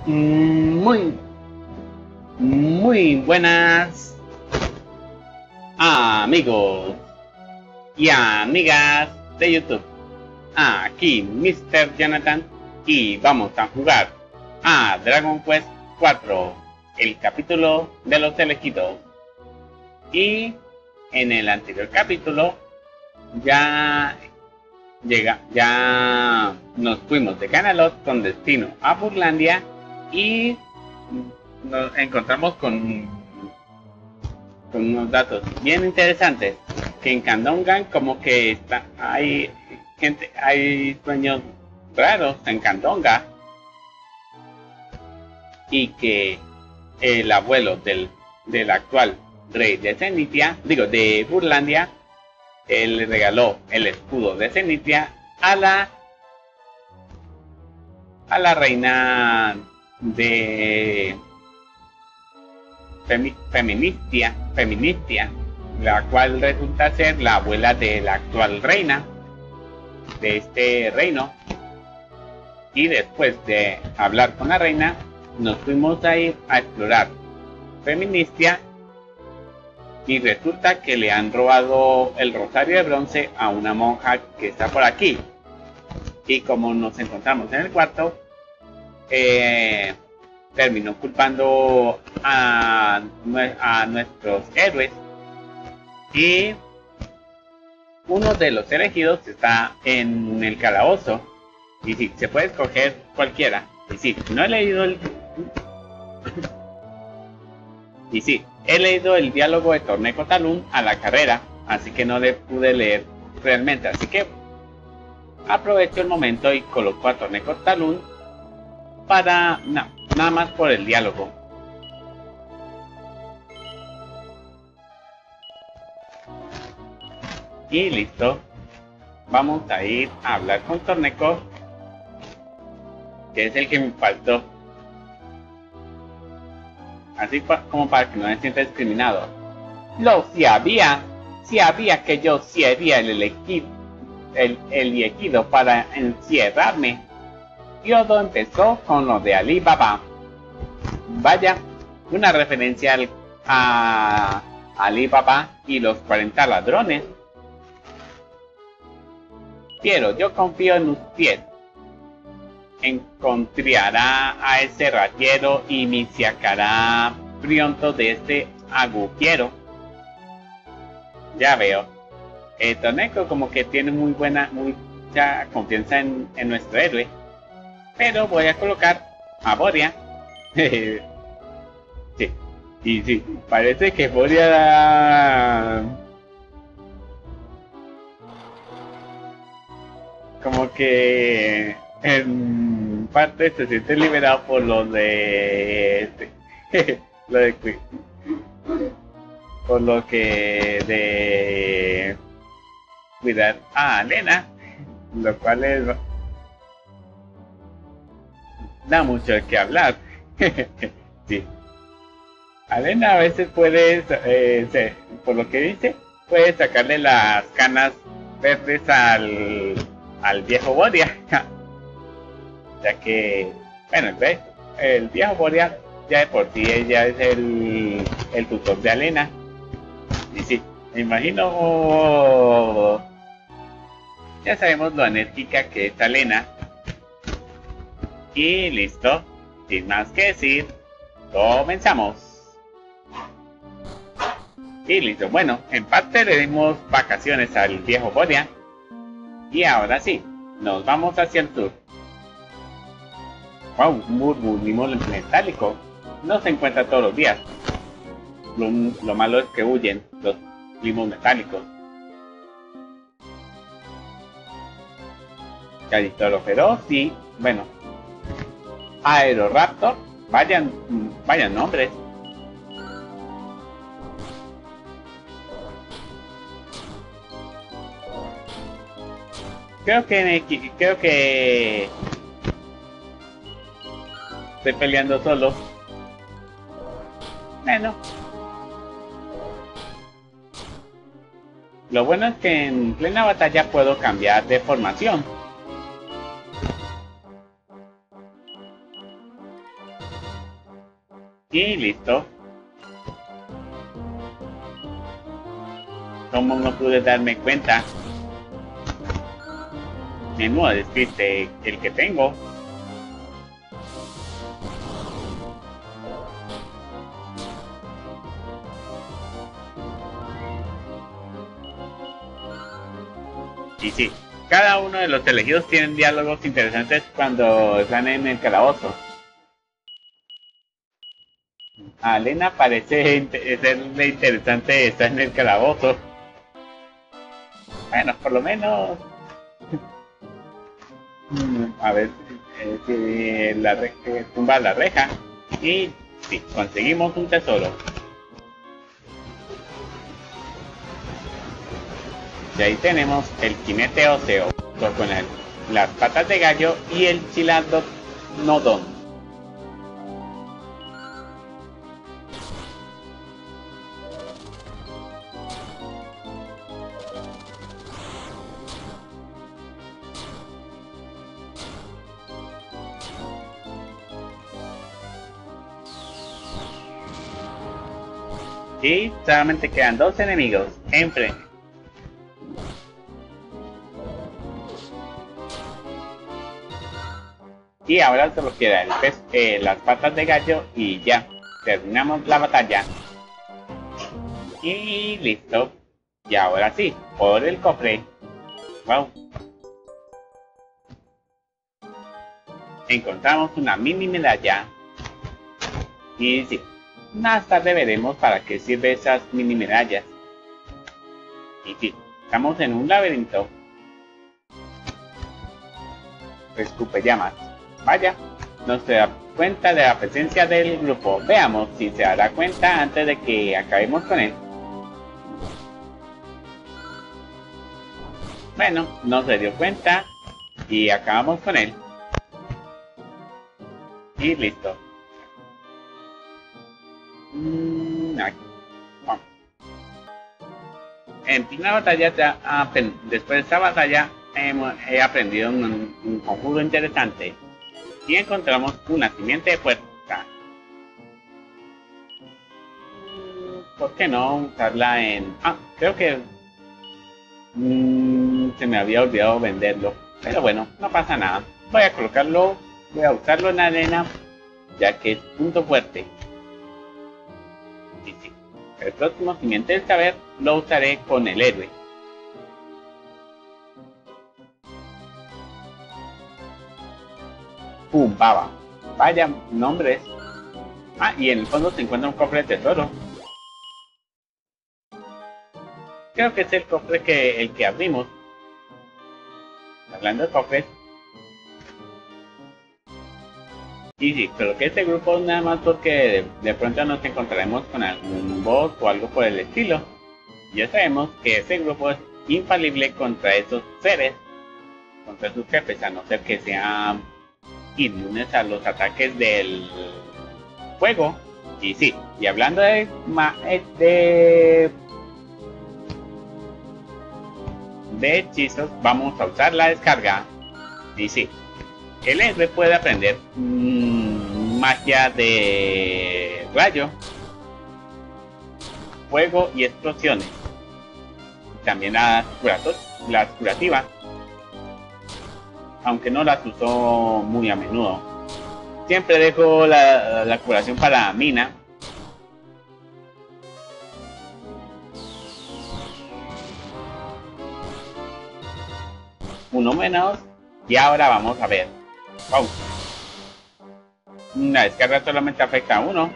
Muy, muy buenas amigos y amigas de YouTube. Aquí Mr. Jonathan y vamos a jugar a Dragon Quest 4, el capítulo de los elegidos. Y en el anterior capítulo ya nos fuimos de Canalot con destino a Burlandia y nos encontramos con unos datos bien interesantes, que en Candonga como que hay sueños raros en Candonga, y que el abuelo del actual rey de Zenitia, de Burlandia, él le regaló el escudo de Zenitia a la reina de Feministia, la cual resulta ser la abuela de la actual reina de este reino. Y después de hablar con la reina, nos fuimos a ir a explorar Feministia, y resulta que le han robado el rosario de bronce a una monja que está por aquí. Y como nos encontramos en el cuarto, terminó culpando a nuestros héroes, y uno de los elegidos está en el calabozo. Y sí, se puede escoger cualquiera. Y sí, no he leído y sí, he leído el diálogo de Torneco Talún a la carrera, así que no le pude leer realmente. Así que aprovecho el momento y coloco a Torneco Talún para nada más por el diálogo. Y listo. Vamos a ir a hablar con Torneco, que es el que me faltó. Así como para que no me sienta discriminado. Si había que yo sería el elegido para encierrarme. Todo empezó con lo de Ali Baba. Vaya, una referencia a Ali Baba y los 40 ladrones. Pero yo confío en usted. Encontrará a ese rayero y me sacará pronto de este agujero. Ya veo. Torneco como que tiene mucha confianza en nuestro héroe. Pero voy a colocar a Boria. Sí. Y sí, parece que Boria como que en parte se siente liberado por lo de por lo que de cuidar a Alena, lo cual da mucho de qué hablar. Sí, Alena a veces puede por lo que dice, puede sacarle las canas verdes al viejo Boria. Ya que, bueno, el viejo Boria ya de por sí ella es el tutor de Alena. Y sí, me imagino, ya sabemos lo enérgica que es Alena. Y listo, sin más que decir, comenzamos. Y listo, bueno, en parte le dimos vacaciones al viejo Boria. Y ahora sí, nos vamos hacia el sur. Wow, un limón metálico. No se encuentra todos los días. Lo malo es que huyen los limos metálicos. Caditoro feroz y, bueno, Aeroraptor. Vayan nombres. Creo que estoy peleando solo. Bueno, lo bueno es que en plena batalla puedo cambiar de formación. Y listo. ¿Cómo no pude darme cuenta? Menudo despiste el que tengo. Y sí, cada uno de los elegidos tienen diálogos interesantes cuando están en el calabozo. A Lena parece serle interesante estar en el calabozo. Bueno, por lo menos... A ver si la tumba la reja. Y sí, conseguimos un tesoro. Y ahí tenemos el jinete óseo con las patas de gallo y el chilandonodon. Y solamente quedan 2 enemigos enfrente. Y ahora solo queda las patas de gallo y ya. Terminamos la batalla. Y listo. Y ahora sí, por el cofre. Wow. Encontramos una mini medalla. Y sí, más tarde veremos para qué sirve esas mini medallas. Y sí, estamos en un laberinto. Escupe llamas. Vaya, no se da cuenta de la presencia del grupo. Veamos si se dará cuenta antes de que acabemos con él. Bueno, no se dio cuenta y acabamos con él. Y listo. Vamos. En plena batalla, después de esta batalla, he aprendido un conjuro interesante. Y encontramos una simiente puerta. ¿Por qué no usarla en...? Creo que... se me había olvidado venderlo. Pero bueno, no pasa nada. Voy a usarlo en la arena, ya que es punto fuerte. Y sí, el próximo simiente del saber lo usaré con el héroe. Baba. Vaya nombres. Y en el fondo se encuentra un cofre de tesoro. Creo que es el cofre el que abrimos. Hablando de cofres. Y sí, pero que este grupo nada más porque de pronto nos encontraremos con algún boss o algo por el estilo. Ya sabemos que este grupo es infalible contra esos seres, contra sus jefes, a no ser que sean inmunes a los ataques del fuego. Y sí, y hablando de hechizos, vamos a usar la descarga. Y sí, el héroe puede aprender magia de rayo, fuego y explosiones. También las curativas, aunque no las uso muy a menudo. Siempre dejo la curación para Mina. Uno menos. Y ahora vamos a ver. Wow. La descarga solamente afecta a uno.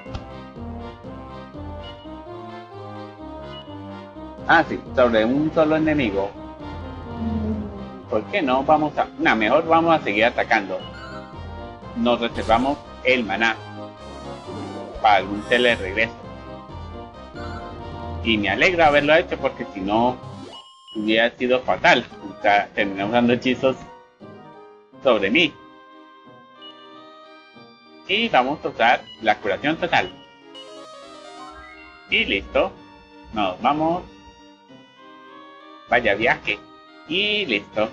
Sí, sobre un solo enemigo. ¿Por qué no? Mejor vamos a seguir atacando. Nos reservamos el maná para algún regreso. Y me alegra haberlo hecho porque si no hubiera sido fatal. Terminé usando hechizos sobre mí. Y vamos a usar la curación total. Y listo. Nos vamos. Vaya viaje. Y listo.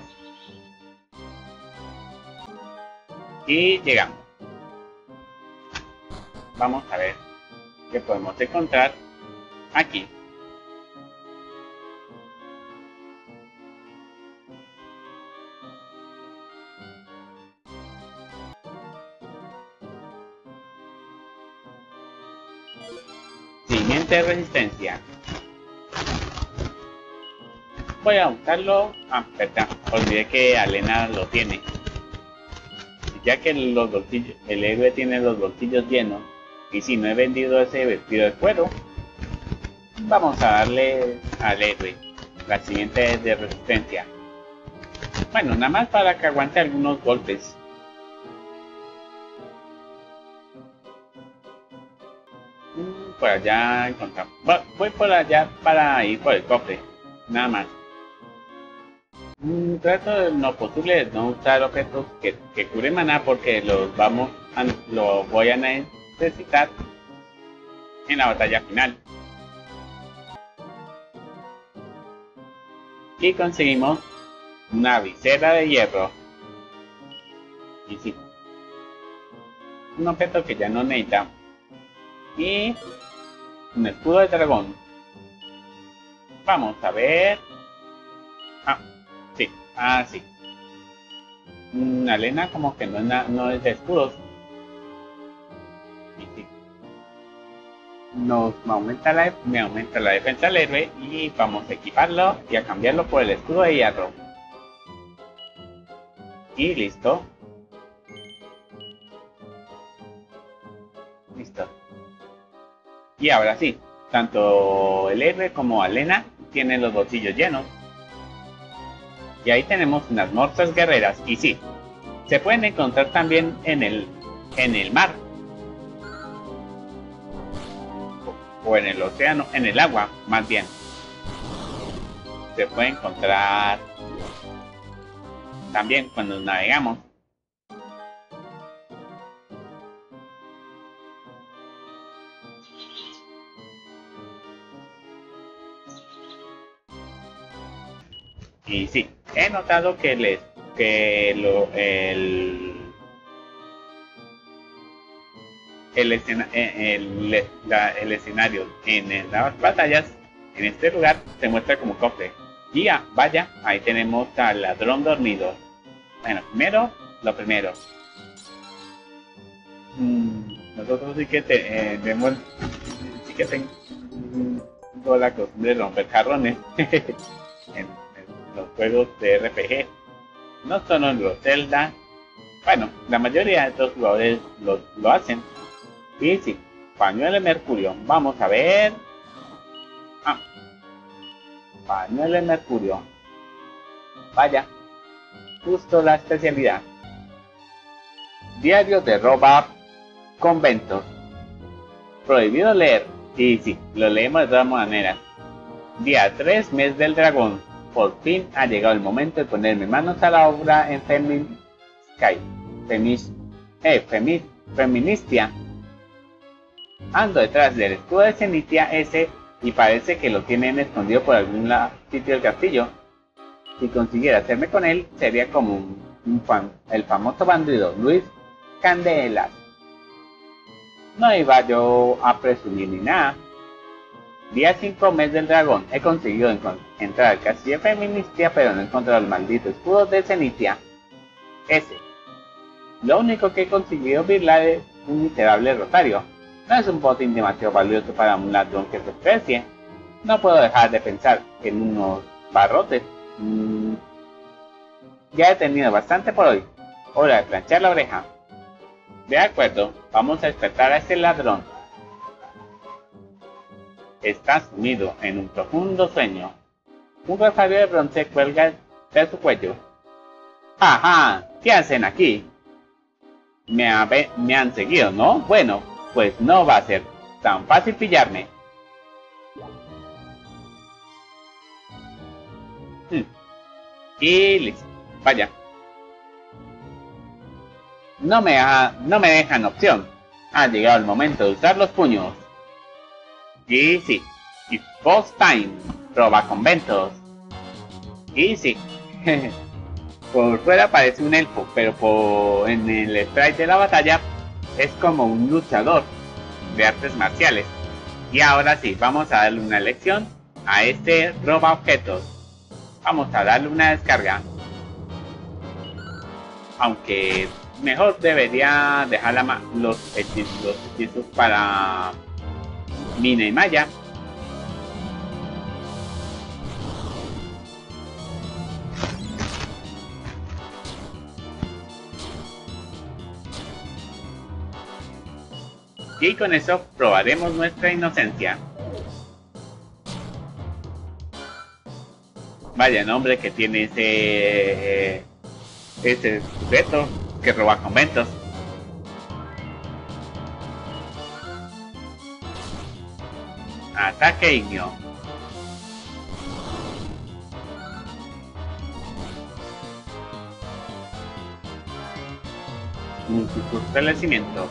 Y llegamos. Vamos a ver. que podemos encontrar aquí. Siguiente resistencia. Voy a usarlo. Perdón, olvidé que Alena lo tiene. Ya que los bolsillos, el héroe tiene los bolsillos llenos, y si no he vendido ese vestido de cuero, vamos a darle al héroe la siguiente de resistencia. Bueno, nada más para que aguante algunos golpes. Por allá encontramos. Voy por allá para ir por el cofre. Nada más. Trato de lo posible de no usar objetos que curen maná porque los voy a necesitar en la batalla final. Y conseguimos una visera de hierro. Y sí, un objeto que ya no necesitamos. Y un escudo de dragón. Vamos a ver. Sí. Alena como que no es de escudos. Y sí. Me aumenta la defensa del héroe y vamos a equiparlo y a cambiarlo por el escudo de hierro. Y listo. Listo. Y ahora sí, tanto el héroe como Alena tienen los bolsillos llenos. Y ahí tenemos unas morsas guerreras. Y sí, se pueden encontrar también en el mar. O en el océano, en el agua, más bien. Se puede encontrar también cuando navegamos. Y sí, he notado que el escenario en las batallas en este lugar se muestra como cofre. Y vaya, ahí tenemos al ladrón dormido. Bueno, lo primero. Nosotros sí que tengo la costumbre de romper jarrones. en los juegos de RPG, no solo en los Zelda. Bueno, la mayoría de estos jugadores lo hacen. Y sí, pañuelo de mercurio. Vamos a ver. Pañuelo de mercurio. Vaya, justo la especialidad. Diario de Roba Conventos. Prohibido leer. Y sí, lo leemos de todas maneras. Día 3, mes del dragón. Por fin ha llegado el momento de ponerme manos a la obra en Feministia. Ando detrás del escudo de Cenitia ese y parece que lo tienen escondido por algún sitio del castillo. Si consiguiera hacerme con él, sería como el famoso bandido Luis Candelas. No iba yo a presumir ni nada. Día 5, mes del dragón. He conseguido entrar al castillo de Feministia, pero no he encontrado el maldito escudo de Cenitia ese. Lo único que he conseguido virlar es un miserable rosario. No es un botín demasiado valioso para un ladrón que se especie. No puedo dejar de pensar en unos barrotes. Ya he tenido bastante por hoy. Hora de planchar la oreja. De acuerdo, vamos a despertar a este ladrón. Está sumido en un profundo sueño. Un rosario de bronce cuelga de su cuello. ¡Ajá! ¿Qué hacen aquí? Me han seguido, ¿no? Bueno, pues no va a ser tan fácil pillarme. Y listo. Vaya. No me dejan opción. Ha llegado el momento de usar los puños. Y sí. Y boss time. Roba conventos. Y sí. Por fuera parece un elfo, pero en el sprite de la batalla es como un luchador de artes marciales. Y ahora sí, vamos a darle una lección a este roba objetos. Vamos a darle una descarga. Aunque mejor debería dejar los hechizos para Mina y Maya. Y con eso probaremos nuestra inocencia. Vaya nombre que tiene ese sujeto que roba conventos. Ataque ignio. Multifortalecimiento.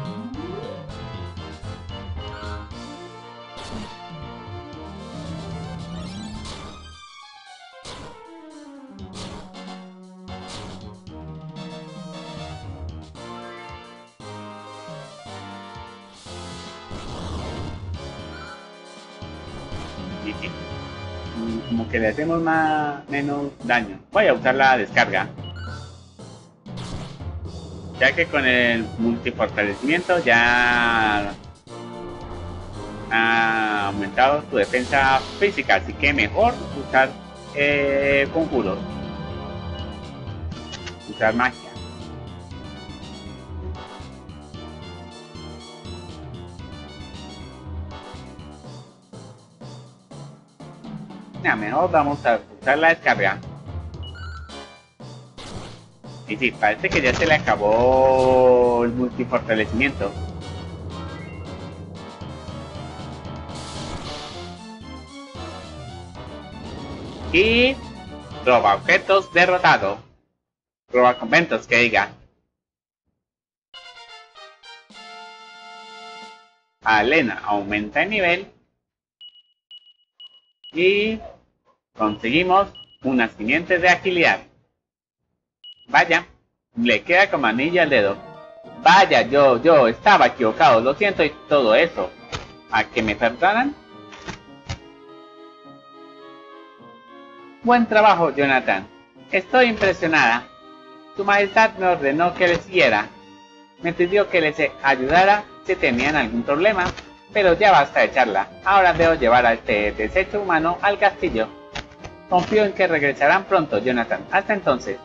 Como que le hacemos menos daño. Voy a usar la descarga, ya que con el multifortalecimiento ya ha aumentado su defensa física, así que mejor usar conjuros, usar magia. Mejor vamos a usar la descarga. Y sí, parece que ya se le acabó el multifortalecimiento. Y roba objetos derrotado. Roba conventos, que diga. Alena aumenta el nivel. Y conseguimos unas 500 de agilidad. Vaya, le queda como anilla al dedo. Vaya, yo estaba equivocado, lo siento y todo eso. ¿A que me perdonan? Buen trabajo, Jonathan. Estoy impresionada. Su Majestad me ordenó que le siguiera. Me pidió que les ayudara si tenían algún problema. Pero ya basta de charla. Ahora debo llevar a este desecho humano al castillo. Confío en que regresarán pronto, Jonathan. Hasta entonces.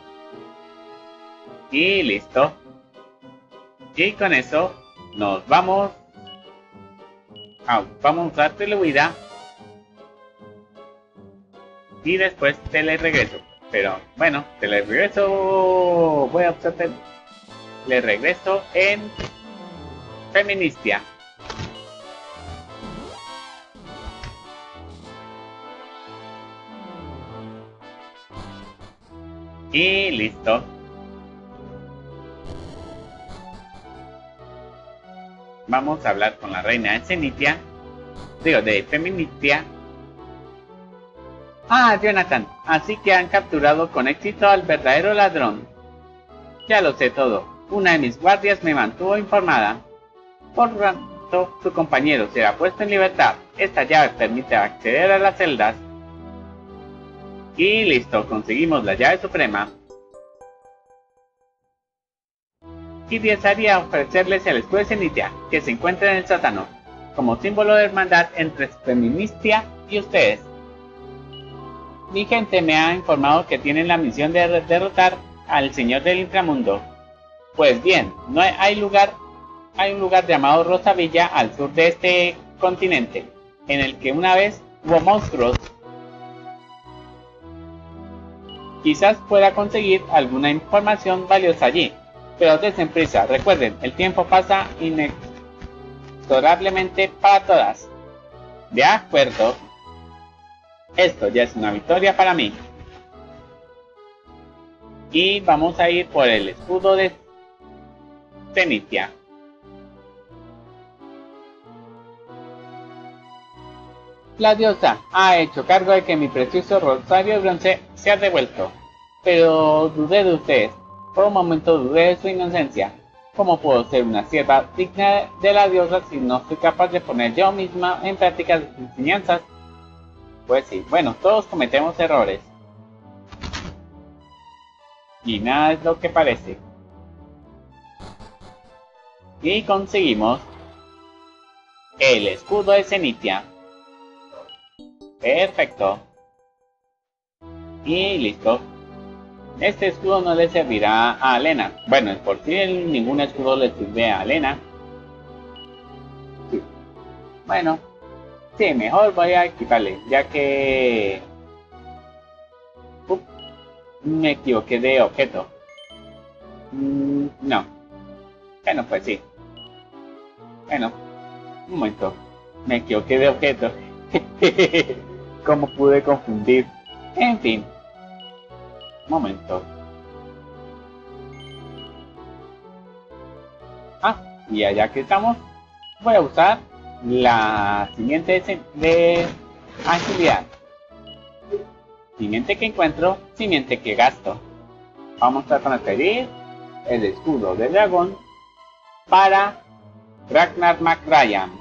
Y listo. Y con eso nos vamos. Vamos a usar telehuida. Y después teleregreso. Pero bueno, teleregreso. Voy a usar teleregreso en Feministia. Y listo. Vamos a hablar con la reina de Zenitia. Digo, de Feministia. Ah, Jonathan, así que han capturado con éxito al verdadero ladrón. Ya lo sé todo. Una de mis guardias me mantuvo informada. Por tanto, su compañero será puesto en libertad. Esta llave permite acceder a las celdas. Y listo, conseguimos la llave suprema. Y desearía ofrecerles el escudo de Zenitia, que se encuentra en el sótano, como símbolo de hermandad entre Feministia y ustedes. Mi gente me ha informado que tienen la misión de derrotar al Señor del Inframundo. Pues bien, hay un lugar llamado Rosavilla al sur de este continente, en el que una vez hubo monstruos. Quizás pueda conseguir alguna información valiosa allí, pero desen prisa. Recuerden, el tiempo pasa inexorablemente para todas. De acuerdo. Esto ya es una victoria para mí. Y vamos a ir por el escudo de Zenitia. La diosa ha hecho cargo de que mi precioso rosario de bronce se ha devuelto. Pero dudé de ustedes. Por un momento dudé de su inocencia. ¿Cómo puedo ser una sierva digna de la diosa si no soy capaz de poner yo misma en práctica sus enseñanzas? Pues sí, bueno, todos cometemos errores. Y nada es lo que parece. Y conseguimos el escudo de Zenithia. Perfecto. Y listo. Este escudo no le servirá a Alena. Bueno, por si ningún escudo le sirve a Alena. Sí. Bueno, sí, mejor voy a quitarle, ya que me equivoqué de objeto. No. Bueno, pues sí. Bueno, un momento. Me equivoqué de objeto. ¿Cómo pude confundir? En fin. Momento. Y allá que estamos, voy a usar la siguiente de agilidad. Simiente que encuentro, simiente que gasto. Vamos a transferir el escudo del dragón para Ragnar McRyan.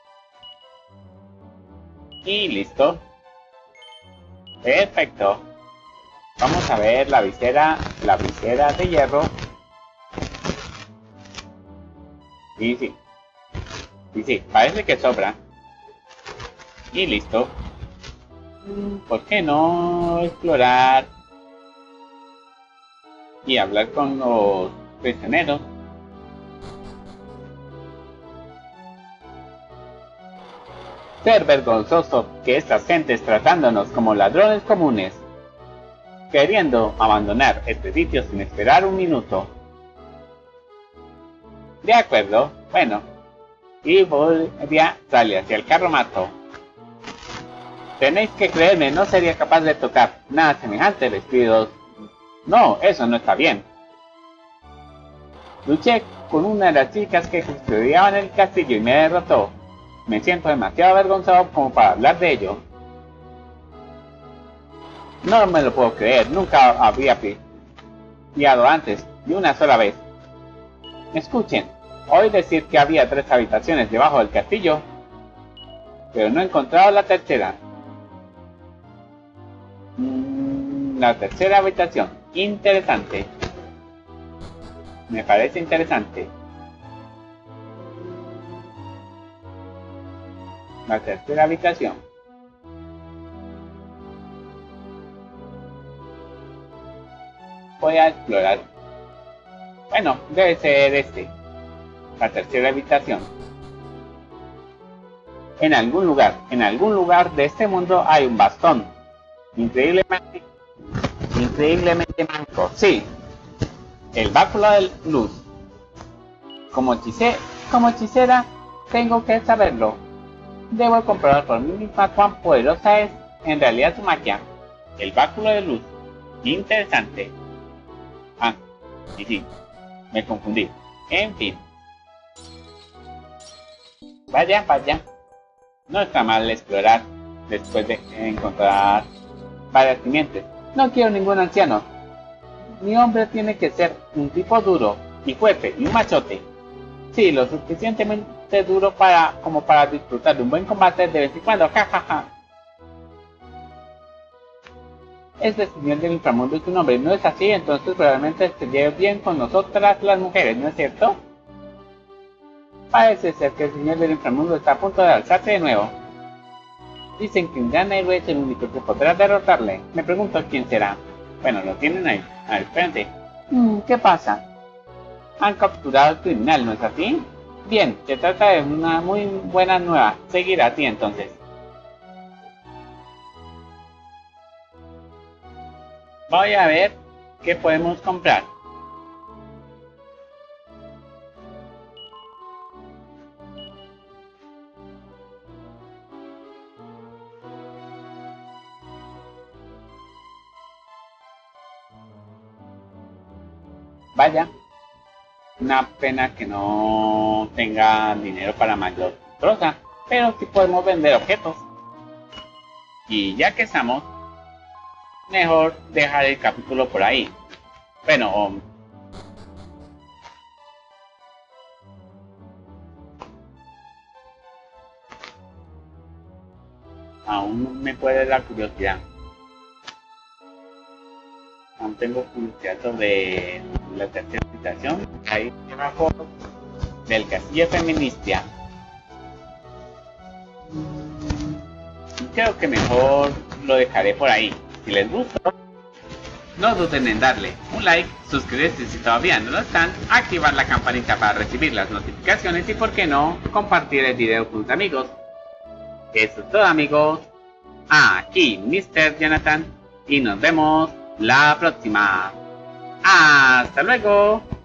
Y listo. Perfecto. Vamos a ver la visera de hierro. Y sí, parece que sobra. Y listo. ¿Por qué no explorar y hablar con los prisioneros? Ser vergonzoso que estas gentes tratándonos como ladrones comunes, queriendo abandonar este sitio sin esperar un minuto. De acuerdo, bueno. Y Volvia sale hacia el carromato. Tenéis que creerme, no sería capaz de tocar nada semejante vestidos. No, eso no está bien. Luché con una de las chicas que custodiaban el castillo y me derrotó. Me siento demasiado avergonzado como para hablar de ello. No me lo puedo creer, nunca había pillado antes, ni una sola vez. Escuchen, oí decir que había 3 habitaciones debajo del castillo, pero no he encontrado la tercera. La tercera habitación, interesante. Me parece interesante. La tercera habitación. Voy a explorar. Bueno, debe ser este. La tercera habitación. En algún lugar de este mundo hay un bastón. Increíblemente manco. Sí. El báculo de luz. Como hechicera, tengo que saberlo. Debo comprobar por mí misma cuán poderosa es en realidad su magia. El báculo de luz. Interesante. Y sí, me confundí. En fin. Vaya. No está mal explorar después de encontrar varias simientes. No quiero ningún anciano. Mi hombre tiene que ser un tipo duro y fuerte y un machote. Sí, lo suficientemente duro como para disfrutar de un buen combate de vez en cuando. Jajaja. Este señor del inframundo es un hombre, ¿no es así? Entonces probablemente se lleve bien con nosotras las mujeres, ¿no es cierto? Parece ser que el señor del inframundo está a punto de alzarse de nuevo. Dicen que un gran héroe es el único que podrá derrotarle. Me pregunto quién será. Bueno, lo tienen ahí. A ver, espérate. ¿Qué pasa? Han capturado al criminal, ¿no es así? Bien, se trata de una muy buena nueva. Seguirá a ti entonces. Voy a ver qué podemos comprar. Vaya, una pena que no tenga dinero para mayor cosa, pero sí podemos vender objetos. Y ya que estamos, mejor dejar el capítulo por ahí. Bueno, Aún me puede dar curiosidad. Aún tengo curiosidad sobre la tercera citación. Ahí abajo del castillo feminista. Creo que mejor lo dejaré por ahí. Si les gusta, no duden en darle un like, suscribirse si todavía no lo están, activar la campanita para recibir las notificaciones y, por qué no, compartir el video con sus amigos. Eso es todo, amigos. Aquí Mr. Jonathan y nos vemos la próxima. ¡Hasta luego!